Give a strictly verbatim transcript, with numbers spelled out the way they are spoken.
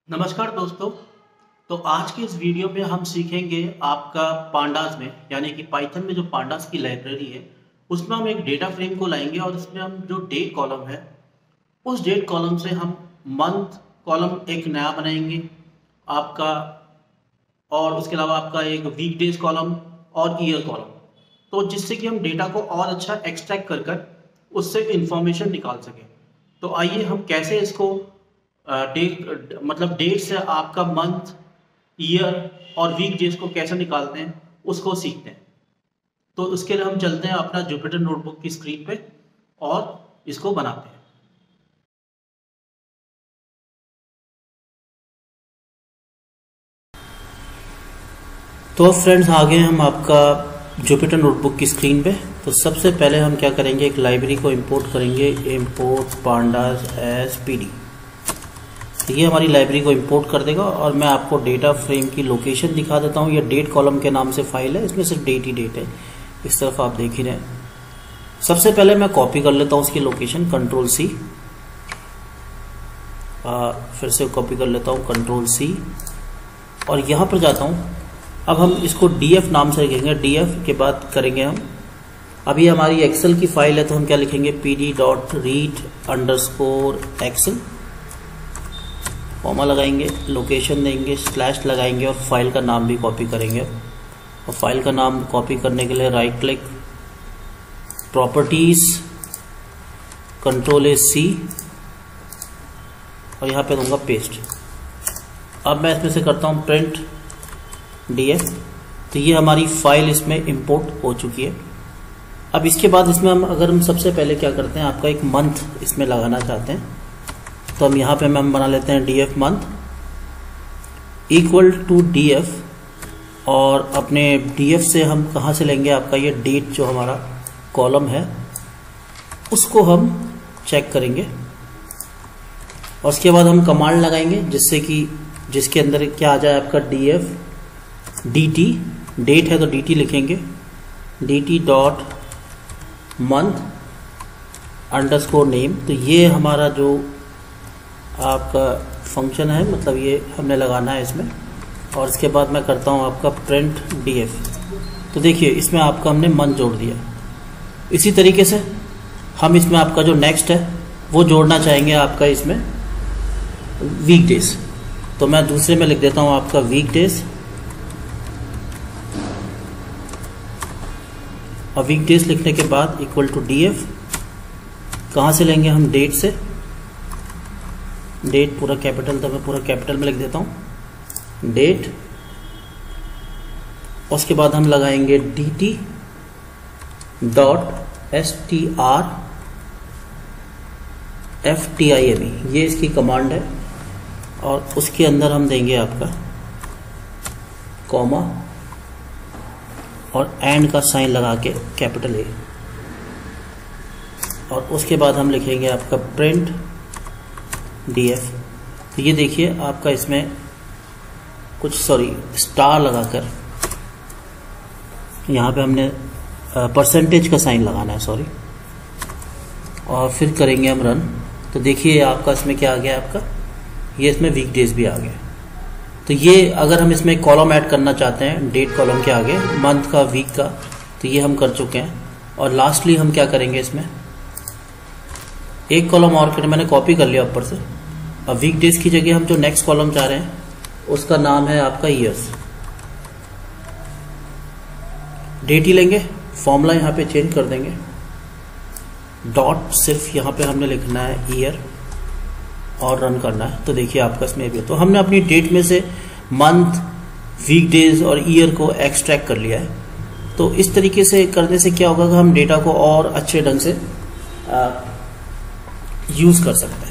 नमस्कार दोस्तों। तो आज के इस वीडियो में हम सीखेंगे आपका पांडास में यानी कि पाइथन में जो पांडास की लाइब्रेरी है उसमें हम एक डेटा फ्रेम को लाएंगे और इसमें हम जो डेट कॉलम है उस डेट कॉलम से हम मंथ कॉलम एक नया बनाएंगे आपका, और उसके अलावा आपका एक वीक डेज कॉलम और ईयर कॉलम, तो जिससे कि हम डेटा को और अच्छा एक्सट्रैक्ट कर कर उससे इंफॉर्मेशन निकाल सकें। तो आइए हम कैसे इसको डेट मतलब डेट से आपका मंथ, ईयर और वीक डेज को कैसे निकालते हैं उसको सीखते हैं। तो उसके लिए हम चलते हैं अपना जुपिटर नोटबुक की स्क्रीन पे और इसको बनाते हैं। तो फ्रेंड्स आ गए हम आपका जुपिटर नोटबुक की स्क्रीन पे। तो सबसे पहले हम क्या करेंगे, एक लाइब्रेरी को इंपोर्ट करेंगे, इंपोर्ट पांडास एज पीडी। ये हमारी लाइब्रेरी को इंपोर्ट कर देगा और मैं आपको डेटा फ्रेम की लोकेशन दिखा देता हूँ। ये डेट कॉलम के नाम से फाइल है, इसमें सिर्फ डेट ही डेट है। इस तरफ आप देख ही रहे हैं। सबसे पहले मैं कॉपी कर लेता हूँ उसकी लोकेशन, कंट्रोल सी, फिर से कॉपी कर लेता हूँ कंट्रोल सी, और यहाँ पर जाता हूँ। अब हम इसको डीएफ नाम से लिखेंगे। डीएफ के बाद करेंगे हम, अभी हमारी एक्सेल की फाइल है तो हम क्या लिखेंगे, P D dot read underscore excel, comma लगाएंगे, लोकेशन देंगे, स्लैश लगाएंगे और फाइल का नाम भी कॉपी करेंगे। और फाइल का नाम कॉपी करने के लिए right click, properties, control A C, और यहाँ पे दूंगा पेस्ट। अब मैं इसमें से करता हूँ प्रिंट डीएफ। तो ये हमारी फाइल इसमें इंपोर्ट हो चुकी है। अब इसके बाद इसमें हम अगर हम सबसे पहले क्या करते हैं, आपका एक मंथ इसमें लगाना चाहते हैं तो हम यहाँ पे हम बना लेते हैं DF month equal to DF, और अपने डीएफ से हम कहाँ से लेंगे, आपका ये डेट जो हमारा कॉलम है उसको हम चेक करेंगे। और उसके बाद हम कमांड लगाएंगे जिससे कि जिसके अंदर क्या आ जाए, आपका डीएफ डीटी, डेट है तो डीटी लिखेंगे, DT dot month underscore name. तो ये हमारा जो आपका फंक्शन है, मतलब ये हमने लगाना है इसमें। और इसके बाद मैं करता हूँ आपका प्रिंट डीएफ। तो देखिए इसमें आपका हमने मंथ जोड़ दिया। इसी तरीके से हम इसमें आपका जो नेक्स्ट है वो जोड़ना चाहेंगे आपका इसमें वीक डेज। तो मैं दूसरे में लिख देता हूँ आपका वीक डेज, और वीक डेज लिखने के बाद इक्वल टू डीएफ, कहाँ से लेंगे हम, डेट से। डेट पूरा कैपिटल, तो मैं पूरा कैपिटल में लिख देता हूं डेट। उसके बाद हम लगाएंगे D T dot S T R F T I M E, ये इसकी कमांड है। और उसके अंदर हम देंगे आपका कॉमा और एंड का साइन लगा के कैपिटल ए, और उसके बाद हम लिखेंगे आपका प्रिंट डीएफ। तो ये देखिए आपका इसमें कुछ सॉरी स्टार लगाकर यहाँ पे हमने परसेंटेज का साइन लगाना है, सॉरी, और फिर करेंगे हम रन। तो देखिए आपका इसमें क्या आ गया, आपका ये इसमें वीक डेज भी आ गया। तो ये अगर हम इसमें कॉलम ऐड करना चाहते हैं डेट कॉलम के आगे, मंथ का, वीक का, तो ये हम कर चुके हैं। और लास्टली हम क्या करेंगे, इसमें एक कॉलम और कर, मैंने कॉपी कर लिया ऊपर से। अब वीक डेज की जगह हम जो नेक्स्ट कॉलम चाह रहे हैं उसका नाम है आपका ईयर्स। डेट ही लेंगे, फॉर्मूला यहाँ पे चेंज कर देंगे, डॉट सिर्फ यहाँ पे हमने लिखना है ईयर और रन करना है। तो देखिए आपका इसमें भी, तो हमने अपनी डेट में से मंथ, वीक डेज और ईयर को एक्सट्रैक्ट कर लिया है। तो इस तरीके से करने से क्या होगा कि हम डेटा को और अच्छे ढंग से यूज कर सकते हैं।